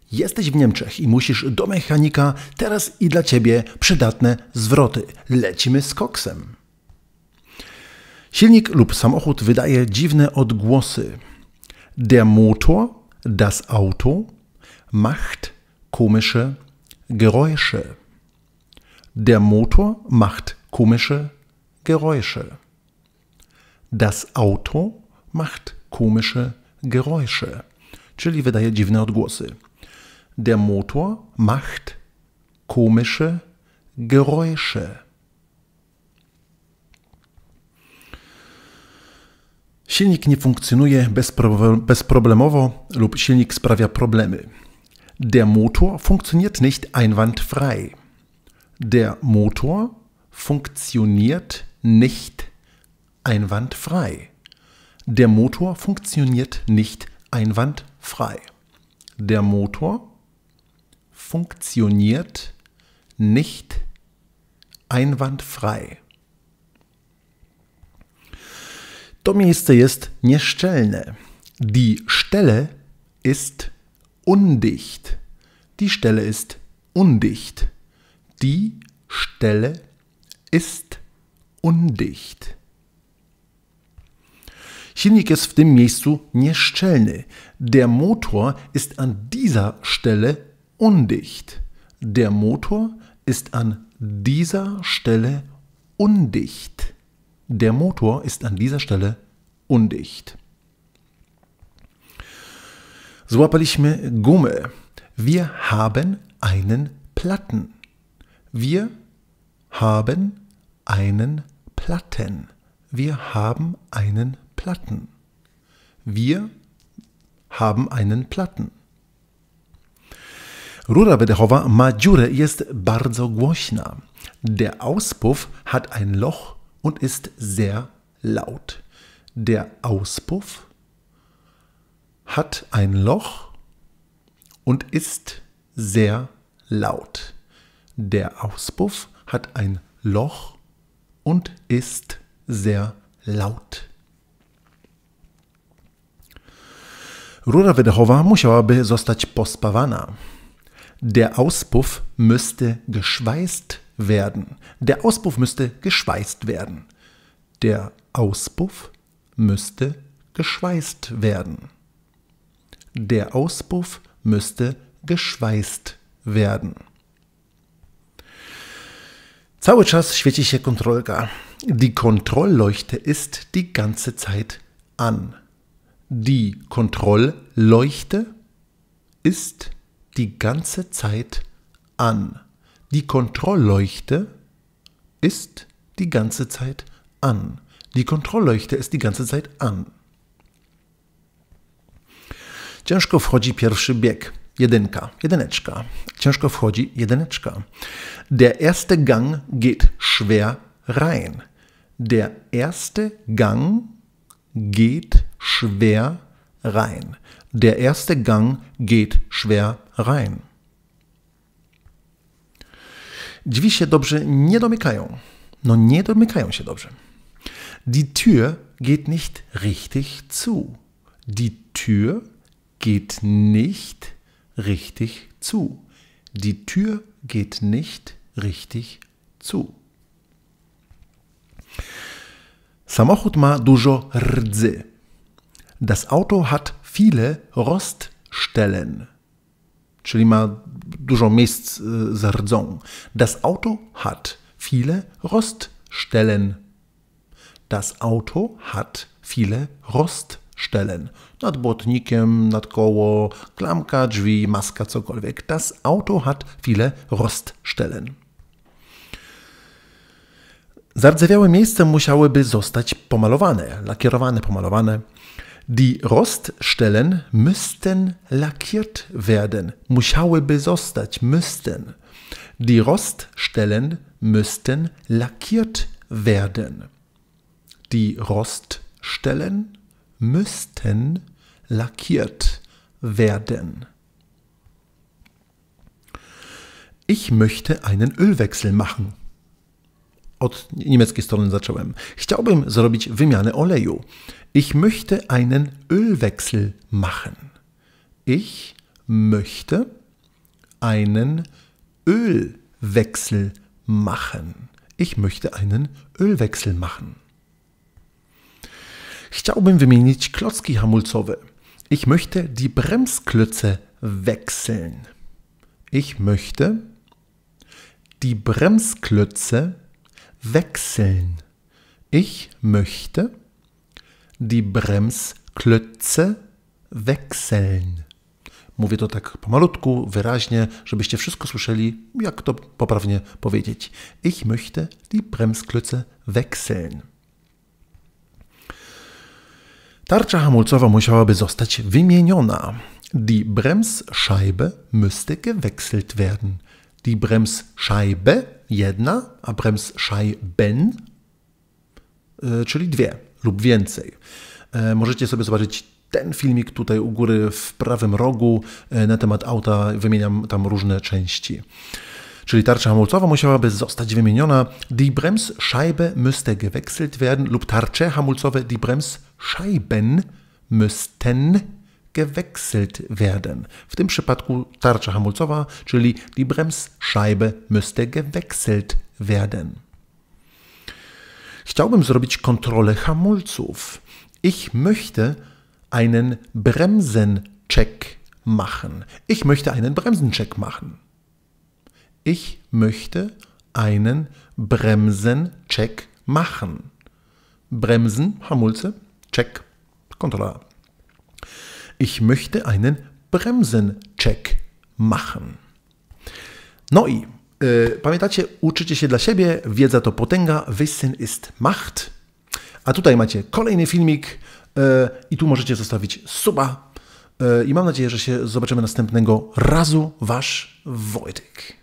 Jesteś w Niemczech i musisz do mechanika, teraz i dla ciebie przydatne zwroty. Lecimy z koksem. Silnik lub samochód wydaje dziwne odgłosy. Der Motor, das Auto, macht komische Geräusche. Der Motor macht komische Geräusche. Das Auto macht komische Geräusche, czyli wydaje dziwne odgłosy. Der Motor macht komische Geräusche. Silnik nie funkcjonuje bezproblemowo lub silnik sprawia problemy. Der Motor funktioniert nicht einwandfrei. Der Motor funktioniert nicht einwandfrei. Der Motor funktioniert nicht einwandfrei. Der Motor funktioniert nicht einwandfrei. To miejsce jest nieszczelne. Die Stelle ist undicht. Die Stelle ist undicht. Die Stelle ist undicht. Silnik jest w tym miejscu nieszczelny. Der Motor ist an dieser Stelle undicht. Der Motor ist an dieser Stelle undicht. Der Motor ist an dieser Stelle undicht. Złapaliśmy gumę. Wir haben einen Platten. Wir haben einen Platten. Wir haben einen Platten. Wir haben einen Platten. Rura wydechowa ma dziurę i jest bardzo głośna. Der Auspuff hat ein Loch und ist sehr laut. Der Auspuff hat ein Loch und ist sehr laut. Der Auspuff hat ein Loch und ist sehr laut. Rura wydechowa musiałaby zostać pospawana. Der Auspuff müsste geschweißt werden. Der Auspuff müsste geschweißt werden. Der Auspuff müsste geschweißt werden. Der Auspuff müsste geschweißt werden. Cały czas świeci się kontrolka. Die Kontrollleuchte ist die ganze Zeit an. Die Kontrollleuchte ist die ganze Zeit an. Die Kontrollleuchte ist die ganze Zeit an. Die Kontrollleuchte ist die ganze Zeit an. Ciężko wchodzi pierwszy bieg. Jedyneczka. Ciężko wchodzi jedyneczka. Der erste Gang geht schwer rein. Der erste Gang geht schwer rein. Der erste Gang geht schwer rein. Drzwi się dobrze nie domykają. Nie domykają się dobrze. Die Tür geht nicht richtig zu. Die Tür geht nicht richtig zu. Die Tür geht nicht richtig zu. Samochód ma dużo rdzy. Das Auto hat viele Roststellen. Czyli ma dużo miejsc z rdzą. Das Auto hat viele Roststellen. Das Auto hat viele Roststellen. Nad błotnikiem, nad koło, klamka, drzwi, maska, cokolwiek. Das Auto hat viele Roststellen. Zardzewiałe miejsca musiałyby zostać pomalowane, lakierowane, pomalowane. Die Roststellen müssten lackiert werden. Musiałyby zostać, müssten. Die Roststellen müssten lackiert werden. Die Roststellen müssten lackiert werden. Ich möchte einen Ölwechsel machen. Od niemieckiej strony zacząłem. Chciałbym zrobić wymianę oleju. Ich möchte einen Ölwechsel machen. Ich möchte einen Ölwechsel machen. Ich möchte einen Ölwechsel machen. Chciałbym wymienić klocki hamulcowe. Ich möchte die Bremsklötze wechseln. Ich möchte die Bremsklötze wechseln. Ich möchte die Bremsklötze wechseln. Mówię to tak pomalutku, wyraźnie, żebyście wszystko słyszeli, jak to poprawnie powiedzieć. Ich möchte die Bremsklötze wechseln. Tarcza hamulcowa musiałaby zostać wymieniona. Die Bremsscheibe müsste gewechselt werden. Die Bremsscheibe, jedna, a Bremsscheiben, czyli dwie lub więcej. Możecie sobie zobaczyć ten filmik tutaj u góry w prawym rogu na temat auta. Wymieniam tam różne części. Czyli tarcza hamulcowa musiałaby zostać wymieniona. Die Bremsscheibe müsste gewechselt werden lub tarcze hamulcowe, die Bremsscheiben müssten gewechselt werden. W tym przypadku tarcza hamulcowa, czyli die Bremsscheibe müsste gewechselt werden. Chciałbym zrobić kontrolę hamulców. Ich möchte einen Bremsencheck machen. Ich möchte einen Bremsencheck machen. Ich möchte einen Bremsencheck machen. Bremsen, Hamulce, Check, Kontrolle. Ich möchte einen Bremsencheck machen. No i pamiętacie, uczycie się dla siebie, wiedza to potęga, Wissen ist Macht. A tutaj macie kolejny filmik i tu możecie zostawić suba. I mam nadzieję, że się zobaczymy następnego razu. Wasz Wojtek.